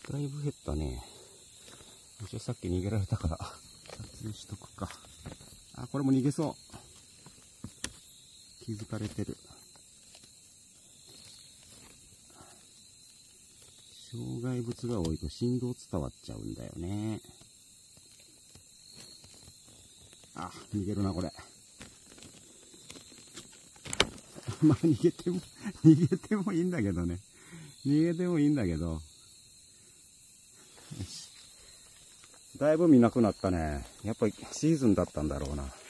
だいぶ減ったね。一応さっき逃げられたから撮影しとくか。あ、これも逃げそう。気づかれてる。障害物が多いと振動伝わっちゃうんだよね。あ、逃げるなこれ。まあ逃げてもいいんだけどね。逃げてもいいんだけど。だいぶ見なくなったね。やっぱりシーズンだったんだろうな。